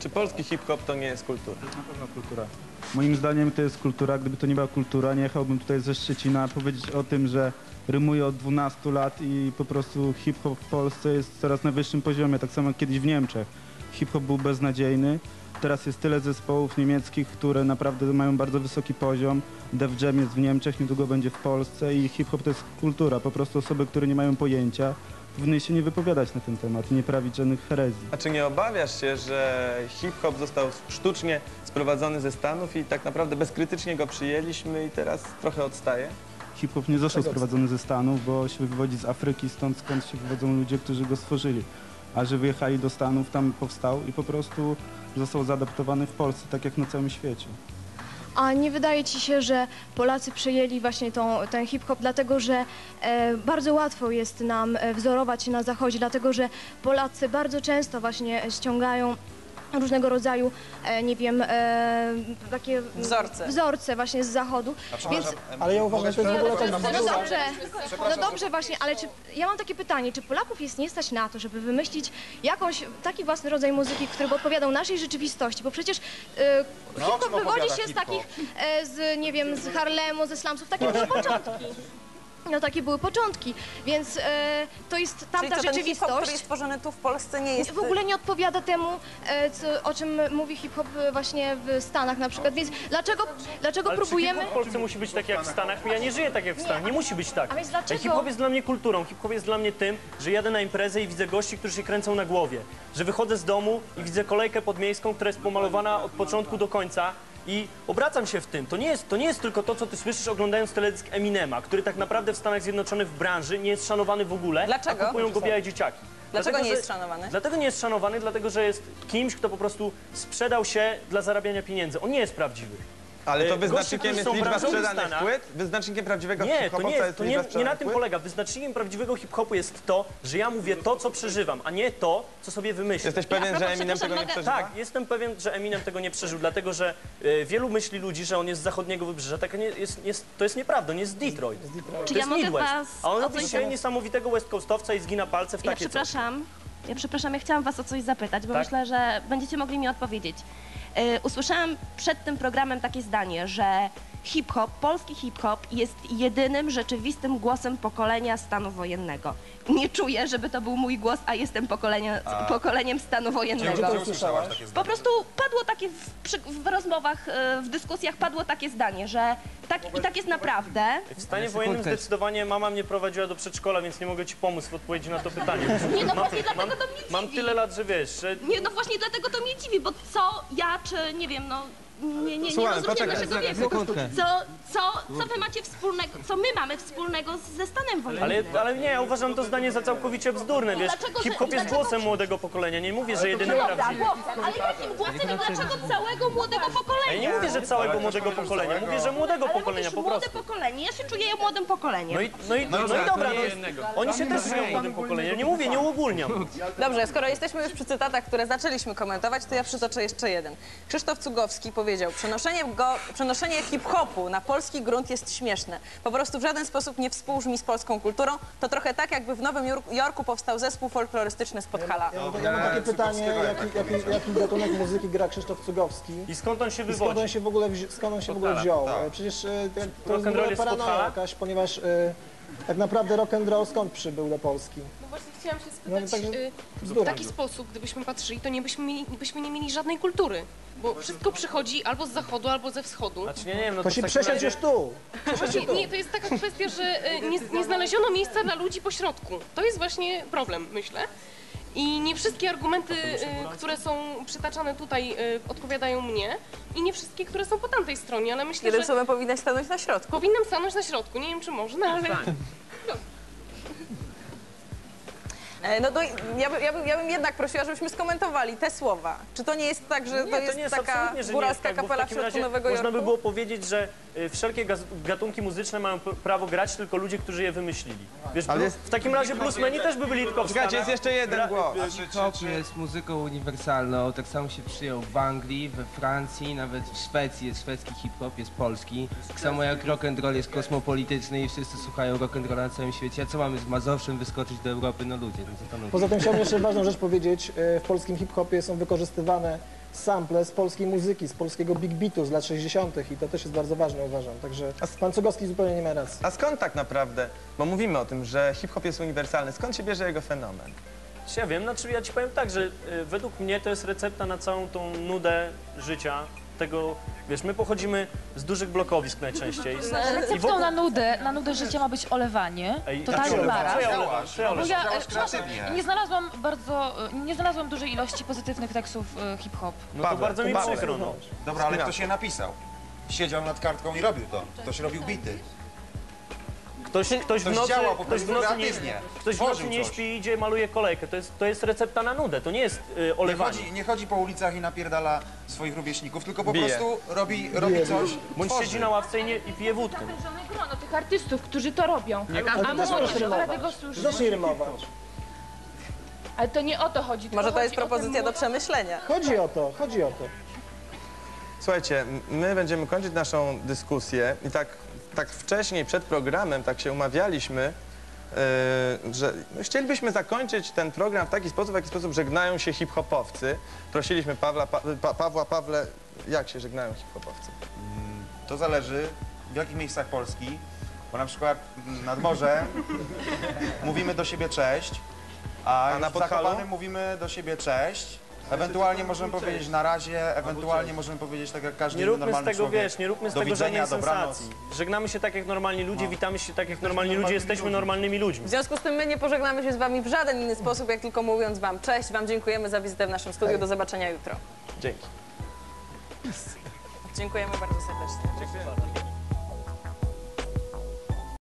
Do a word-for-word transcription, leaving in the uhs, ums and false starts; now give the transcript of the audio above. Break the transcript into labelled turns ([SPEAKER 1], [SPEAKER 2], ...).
[SPEAKER 1] Czy polski hip-hop to nie jest kultura?
[SPEAKER 2] To jest na pewno kultura. Moim zdaniem to jest kultura. Gdyby to nie była kultura, nie jechałbym tutaj ze Szczecina powiedzieć o tym, że rymuję od dwunastu lat i po prostu hip-hop w Polsce jest coraz na wyższym poziomie, tak samo jak kiedyś w Niemczech. Hip-hop był beznadziejny. Teraz jest tyle zespołów niemieckich, które naprawdę mają bardzo wysoki poziom. Def Jam jest w Niemczech, niedługo będzie w Polsce i hip-hop to jest kultura. Po prostu osoby, które nie mają pojęcia, powinny się nie wypowiadać na ten temat, nie prawić żadnych herezji.
[SPEAKER 1] A czy nie obawiasz się, że hip-hop został sztucznie sprowadzony ze Stanów i tak naprawdę bezkrytycznie go przyjęliśmy i teraz trochę odstaje?
[SPEAKER 2] Hip-hop nie został sprowadzony ze Stanów, bo się wywodzi z Afryki, stąd skąd się wywodzą ludzie, którzy go stworzyli. A że wyjechali do Stanów, tam powstał i po prostu został zaadaptowany w Polsce, tak jak na całym świecie.
[SPEAKER 3] A nie wydaje ci się, że Polacy przejęli właśnie tą, ten hip-hop, dlatego że e, bardzo łatwo jest nam e, wzorować się na Zachodzie, dlatego że Polacy bardzo często właśnie ściągają różnego rodzaju, e, nie wiem, e, takie
[SPEAKER 4] Wzorce.
[SPEAKER 3] wzorce właśnie z Zachodu. Więc,
[SPEAKER 5] Ale ja uważam, że to jest w ogóle
[SPEAKER 3] no,
[SPEAKER 5] tak
[SPEAKER 3] no dobrze, no dobrze właśnie, ale czy, ja mam takie pytanie, czy Polaków jest nie stać na to, żeby wymyślić jakąś, taki własny rodzaj muzyki, który by odpowiadał naszej rzeczywistości, bo przecież e, hip-hop wywodzi się z takich, e, z, nie wiem, z Harlemu, ze slumsów, takie były początki. No takie były początki, więc e, to jest tamta
[SPEAKER 4] Czyli to ten
[SPEAKER 3] rzeczywistość.
[SPEAKER 4] hip-hop, który jest tworzony tu w Polsce, nie jest...
[SPEAKER 3] W ogóle nie odpowiada temu, e, co, o czym mówi hip-hop właśnie w Stanach na przykład, więc dlaczego, dlaczego
[SPEAKER 6] Ale
[SPEAKER 3] próbujemy...
[SPEAKER 6] hip-hop w Polsce musi być tak jak w Stanach, ja nie żyję tak jak w Stanach, nie musi być tak.
[SPEAKER 3] A więc dlaczego?
[SPEAKER 6] Hip-hop jest dla mnie kulturą, hip-hop jest dla mnie tym, że jadę na imprezę i widzę gości, którzy się kręcą na głowie, że wychodzę z domu i widzę kolejkę podmiejską, która jest pomalowana od początku do końca i obracam się w tym. To nie jest, to nie jest tylko to, co ty słyszysz oglądając teledysk Eminema, który tak naprawdę w Stanach Zjednoczonych w branży nie jest szanowany w ogóle,
[SPEAKER 4] Dlaczego?
[SPEAKER 6] a kupują go białe dzieciaki.
[SPEAKER 4] Dlaczego nie
[SPEAKER 6] że-
[SPEAKER 4] jest szanowany?
[SPEAKER 6] Dlatego nie jest szanowany, dlatego że jest kimś, kto po prostu sprzedał się dla zarabiania pieniędzy. On nie jest prawdziwy.
[SPEAKER 1] Ale to
[SPEAKER 6] E, goście,
[SPEAKER 1] wyznacznikiem
[SPEAKER 6] którzy
[SPEAKER 1] jest
[SPEAKER 6] są
[SPEAKER 1] liczba
[SPEAKER 6] branżowi w
[SPEAKER 1] sprzedanych
[SPEAKER 6] Stanach-
[SPEAKER 1] płyt? Wyznacznikiem prawdziwego
[SPEAKER 6] Nie, to
[SPEAKER 1] hip-hopa
[SPEAKER 6] nie, jest, to
[SPEAKER 1] liczba
[SPEAKER 6] nie, nie na
[SPEAKER 1] sprzedanych
[SPEAKER 6] tym
[SPEAKER 1] płyt?
[SPEAKER 6] polega. Wyznacznikiem prawdziwego hip-hopu jest to, że ja mówię to, co przeżywam, a nie to, co sobie wymyślę.
[SPEAKER 1] Jesteś pewien,
[SPEAKER 7] propos,
[SPEAKER 1] że Eminem
[SPEAKER 7] przepraszam,
[SPEAKER 1] tego nie
[SPEAKER 7] mogę-
[SPEAKER 1] przeżywa?
[SPEAKER 6] Tak, jestem pewien, że Eminem tego nie przeżył, dlatego że e, wielu myśli ludzi, że on jest z zachodniego wybrzeża. Tak nie, jest, jest, to jest nieprawda, on jest z Detroit.
[SPEAKER 7] Czy
[SPEAKER 6] To
[SPEAKER 7] ja
[SPEAKER 6] jest
[SPEAKER 7] mogę
[SPEAKER 6] Midwest.
[SPEAKER 7] was
[SPEAKER 6] A on
[SPEAKER 7] o
[SPEAKER 6] robi
[SPEAKER 7] coś
[SPEAKER 6] dzisiaj
[SPEAKER 7] zapytać?
[SPEAKER 6] niesamowitego West Coastowca i zgina palce w
[SPEAKER 7] Ja
[SPEAKER 6] takie coś.
[SPEAKER 7] przepraszam, ja przepraszam, ja chciałam was o coś zapytać, bo
[SPEAKER 6] Tak?
[SPEAKER 7] myślę, że będziecie mogli mi odpowiedzieć. Yy, usłyszałam przed tym programem takie zdanie, że hip-hop, polski hip-hop jest jedynym rzeczywistym głosem pokolenia stanu wojennego. Nie czuję, żeby to był mój głos, a jestem pokolenia, pokoleniem stanu wojennego.
[SPEAKER 5] Gdzie to usłyszałaś?
[SPEAKER 7] Po prostu padło takie w, przy, w rozmowach, yy, w dyskusjach padło takie zdanie, że tak, i tak jest naprawdę.
[SPEAKER 6] W stanie wojennym zdecydowanie mama mnie prowadziła do przedszkola, więc nie mogę ci pomóc w odpowiedzi na to pytanie.
[SPEAKER 7] Nie, no
[SPEAKER 6] Mam,
[SPEAKER 7] właśnie dlatego
[SPEAKER 6] mam,
[SPEAKER 7] to mnie dziwi.
[SPEAKER 6] mam tyle lat, że wiesz, że
[SPEAKER 7] Nie, no właśnie dlatego to mnie dziwi, bo co ja, czy nie wiem, no nie, nie, nie
[SPEAKER 1] Słuchaj,
[SPEAKER 7] rozumiem
[SPEAKER 1] poczekaj,
[SPEAKER 7] naszego wieku.
[SPEAKER 8] sekundkę.
[SPEAKER 7] Co, co, co wy macie wspólnego, co my mamy wspólnego ze stanem wojennym?
[SPEAKER 6] Ale, ale nie, ja uważam to zdanie za całkowicie bzdurne, wiesz.
[SPEAKER 7] Dlaczego, że-
[SPEAKER 6] Hip-hop jest
[SPEAKER 7] dlaczego-
[SPEAKER 6] głosem młodego pokolenia, nie mówię, że jedynym
[SPEAKER 7] Dobra,
[SPEAKER 6] prawdziwym.
[SPEAKER 7] głosem, ale jakim głosem i dlaczego całego młodego pokolenia?
[SPEAKER 6] Ja nie mówię, że całego młodego pokolenia, mówię, że młodego
[SPEAKER 7] Ale
[SPEAKER 6] pokolenia
[SPEAKER 7] mówisz
[SPEAKER 6] po
[SPEAKER 7] młode
[SPEAKER 6] prostu.
[SPEAKER 7] pokolenie, ja się czuję młodym pokoleniem.
[SPEAKER 6] No i, no i, no i dobra, no, oni się też żyją młodym pokoleniem, nie mówię, nie uogólniam.
[SPEAKER 4] Dobrze, skoro jesteśmy już przy cytatach, które zaczęliśmy komentować, to ja przytoczę jeszcze jeden. Krzysztof Cugowski powiedział, przenoszenie, go, przenoszenie hip-hopu na polski grunt jest śmieszne. Po prostu w żaden sposób nie współbrzmi z polską kulturą. To trochę tak, jakby w Nowym Jorku- Jorku powstał zespół folklorystyczny z Podhala.
[SPEAKER 5] Ja mam, ja mam takie pytanie, jaki, jaki, jaki gatunek muzyki gra Krzysztof Cugowski?
[SPEAKER 6] I skąd on się
[SPEAKER 5] I skąd
[SPEAKER 6] wywodzi?
[SPEAKER 5] on się w ogóle, wzi- skąd on się w ogóle wziął? E, Przecież e, to, to jest w
[SPEAKER 6] Rock'n'roll
[SPEAKER 5] ogóle
[SPEAKER 6] jest z
[SPEAKER 5] paranoja
[SPEAKER 6] Podhala?
[SPEAKER 5] jakaś, ponieważ e, tak naprawdę rock and roll skąd przybył do Polski?
[SPEAKER 9] No właśnie chciałam się
[SPEAKER 5] No,
[SPEAKER 9] spytać,
[SPEAKER 5] także
[SPEAKER 9] y, w
[SPEAKER 5] bzdura.
[SPEAKER 9] taki sposób, gdybyśmy patrzyli, to nie byśmy, mieli, byśmy nie mieli żadnej kultury, bo wszystko przychodzi albo z zachodu, albo ze wschodu.
[SPEAKER 6] Znaczy, nie, nie wiem, no
[SPEAKER 5] To
[SPEAKER 6] to
[SPEAKER 5] się
[SPEAKER 6] w takim
[SPEAKER 5] przesiedź
[SPEAKER 6] razie-
[SPEAKER 5] już tu!
[SPEAKER 9] Właśnie, nie, to jest taka kwestia, że y, nie, nie znaleziono miejsca dla ludzi po środku. To jest właśnie problem, myślę. I nie wszystkie argumenty, y, które są przytaczane tutaj, y, odpowiadają mnie i nie wszystkie, które są po tamtej stronie, ale myślę,
[SPEAKER 4] Jednym
[SPEAKER 9] że
[SPEAKER 4] słowem powinnaś stanąć na środku.
[SPEAKER 9] powinnam stanąć na środku. Nie wiem, czy można, ale...
[SPEAKER 4] E, No to ja, by, ja, by, ja bym jednak prosiła, żebyśmy skomentowali te słowa. Czy to nie jest tak, że
[SPEAKER 6] Nie,
[SPEAKER 4] to jest,
[SPEAKER 6] nie jest
[SPEAKER 4] taka
[SPEAKER 6] absolutnie, że nie jest
[SPEAKER 4] góralska
[SPEAKER 6] tak, bo w
[SPEAKER 4] kapela w
[SPEAKER 6] takim
[SPEAKER 4] środku
[SPEAKER 6] razie
[SPEAKER 4] Nowego
[SPEAKER 6] można
[SPEAKER 4] Jorku?
[SPEAKER 6] by było powiedzieć, że y, wszelkie gaz- gatunki muzyczne mają p- prawo grać tylko ludzie, którzy je wymyślili. Wiesz,
[SPEAKER 1] Ale
[SPEAKER 6] blu-
[SPEAKER 1] jest-
[SPEAKER 6] w takim razie bluesmeni też by byli tylko w
[SPEAKER 1] Czekajcie,
[SPEAKER 6] Stanach.
[SPEAKER 1] jest jeszcze jeden głos.
[SPEAKER 8] Hip-hop jest muzyką uniwersalną, tak samo się przyjął w Anglii, we Francji, nawet w Szwecji jest szwedzki hip-hop, jest polski. Tak samo jak rock and roll jest kosmopolityczny i wszyscy słuchają rock and rolla na całym świecie. A co mamy z Mazowszem wyskoczyć do Europy? No ludzie, no zastanówcie.
[SPEAKER 5] Poza tym chciałbym jeszcze ważną rzecz powiedzieć. E, W polskim hip-hopie są wykorzystywane sample z polskiej muzyki, z polskiego big beatu z lat sześćdziesiątych i to też jest bardzo ważne, uważam. Także pan Cugowski zupełnie nie ma racji.
[SPEAKER 1] A skąd tak naprawdę, bo mówimy o tym, że hip-hop jest uniwersalny, skąd się bierze jego fenomen?
[SPEAKER 6] Ja wiem, znaczy ja ci powiem tak, że y, według mnie to jest recepta na całą tą nudę życia. Tego, wiesz, my pochodzimy z dużych blokowisk najczęściej. Z, i
[SPEAKER 10] Receptą
[SPEAKER 6] wokół-
[SPEAKER 10] na nudę, na nudę życia ma być olewanie,
[SPEAKER 6] Ej,
[SPEAKER 10] totalny
[SPEAKER 6] co ja
[SPEAKER 10] marazm.
[SPEAKER 6] olewam? Co ja
[SPEAKER 10] Bo
[SPEAKER 6] olewam?
[SPEAKER 10] ja
[SPEAKER 11] Działasz
[SPEAKER 10] e, przepraszam,
[SPEAKER 11] kreatywnie.
[SPEAKER 10] nie znalazłam bardzo, e, nie znalazłam dużej ilości pozytywnych tekstów e, hip-hop.
[SPEAKER 6] No to
[SPEAKER 1] Pawle,
[SPEAKER 6] bardzo mi
[SPEAKER 1] Pawle.
[SPEAKER 6] przykro, no.
[SPEAKER 11] Dobra, ale ktoś je napisał. Siedział nad kartką i robił to. Ktoś robił bity.
[SPEAKER 6] Ktoś, ktoś, w
[SPEAKER 11] Ktoś
[SPEAKER 6] nocy,
[SPEAKER 11] działał po
[SPEAKER 6] ktoś w
[SPEAKER 11] prostu
[SPEAKER 6] nocy nie,
[SPEAKER 11] kreatywnie.
[SPEAKER 6] ktoś w nocy
[SPEAKER 11] Tworzył
[SPEAKER 6] nie
[SPEAKER 11] coś.
[SPEAKER 6] śpi i idzie, maluje kolejkę. To jest, to jest recepta na nudę, to nie jest y,
[SPEAKER 11] Nie
[SPEAKER 6] olewanie.
[SPEAKER 11] chodzi, nie chodzi po ulicach i napierdala swoich rówieśników, tylko po
[SPEAKER 1] Bije.
[SPEAKER 11] prostu robi, robi coś,
[SPEAKER 6] Bądź
[SPEAKER 11] tworzy.
[SPEAKER 6] siedzi na ławce i, nie, i pije wódkę.
[SPEAKER 10] Zawężone grono tych artystów, którzy to robią.
[SPEAKER 5] Ale
[SPEAKER 10] A
[SPEAKER 5] ty też możesz
[SPEAKER 10] młodzież, która
[SPEAKER 5] rymować.
[SPEAKER 10] tego służy.
[SPEAKER 5] Zacznij rymować.
[SPEAKER 10] Ale to nie o to chodzi. tylko
[SPEAKER 4] Może to jest
[SPEAKER 10] chodzi o tę
[SPEAKER 4] propozycja do
[SPEAKER 10] młodą-
[SPEAKER 4] przemyślenia.
[SPEAKER 5] Chodzi o to, chodzi o to.
[SPEAKER 1] Słuchajcie, m- my będziemy kończyć naszą dyskusję i tak, tak wcześniej, przed programem, tak się umawialiśmy, yy, że no, chcielibyśmy zakończyć ten program w taki sposób, w jaki sposób żegnają się hip-hopowcy. Prosiliśmy Pawła, pa, pa, Pawła, Pawle, jak się żegnają hip-hopowcy?
[SPEAKER 11] To zależy w jakich miejscach Polski, bo na przykład nad morzem mówimy do siebie cześć, a,
[SPEAKER 1] A
[SPEAKER 11] już
[SPEAKER 1] na
[SPEAKER 11] w
[SPEAKER 1] Podhalu?
[SPEAKER 11] Zakopanem mówimy do siebie cześć. Ewentualnie możemy powiedzieć na razie, ewentualnie możemy powiedzieć tak jak każdy
[SPEAKER 6] Nie
[SPEAKER 11] inny
[SPEAKER 6] róbmy z
[SPEAKER 11] normalny
[SPEAKER 6] tego,
[SPEAKER 11] człowiek.
[SPEAKER 6] wiesz, nie róbmy z
[SPEAKER 11] Do
[SPEAKER 6] tego
[SPEAKER 11] widzenia,
[SPEAKER 6] żadnej
[SPEAKER 11] dobranoc.
[SPEAKER 6] sensacji. Żegnamy się tak jak normalni ludzie,
[SPEAKER 11] No.
[SPEAKER 6] witamy się tak jak normalni ludzie, jesteśmy normalnymi ludźmi.
[SPEAKER 4] W związku z tym my nie pożegnamy się z wami w żaden inny sposób, jak tylko mówiąc wam cześć, wam dziękujemy za wizytę w naszym studiu, do zobaczenia jutro.
[SPEAKER 1] Dzięki.
[SPEAKER 4] Dziękujemy bardzo serdecznie.
[SPEAKER 1] Dziękuję.